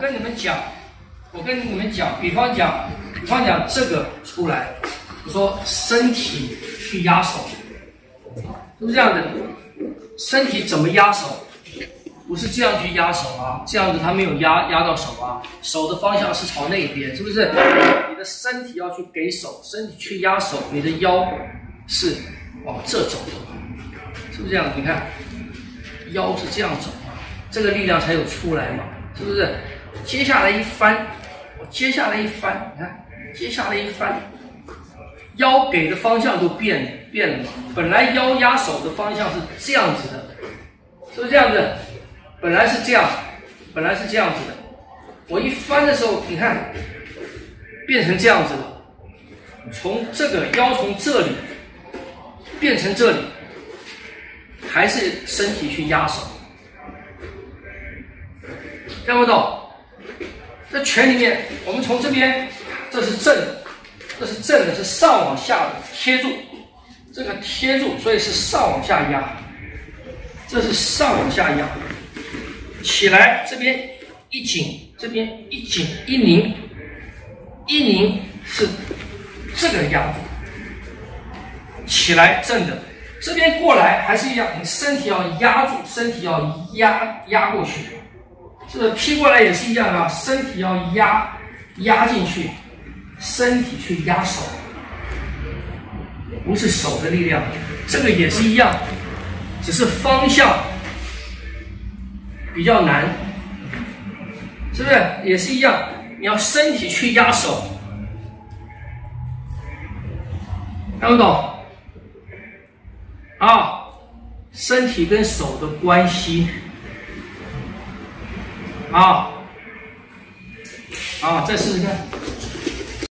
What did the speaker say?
跟你们讲，比方讲这个出来，我说身体去压手，是不是这样的？身体怎么压手？不是这样去压手啊，这样子它没有压到手啊，手的方向是朝那边，是不是？你的身体要去给手，身体去压手，你的腰是往这走的，是不是这样？你看，腰是这样走，这个力量才有出来嘛，是不是？接下来一翻，我接下来一翻，你看，接下来一翻，腰给的方向就变了嘛。本来腰压手的方向是这样子的，是不是这样子？本来是这样子的。我一翻的时候，你看，变成这样子了。从这个腰从这里变成这里，还是身体去压手，看不懂？在拳里面，我们从这边，这是正的，是上往下的贴住，这个贴住，所以是上往下压，这是上往下压，起来这边一紧，这边一紧一拧是这个样子，起来正的，这边过来还是一样，你身体要压住，身体要压过去。这劈过来也是一样啊，身体要压进去，身体去压手，不是手的力量。这个也是一样，只是方向比较难，是不是？也是一样，你要身体去压手，看不懂？啊，身体跟手的关系。再试试看，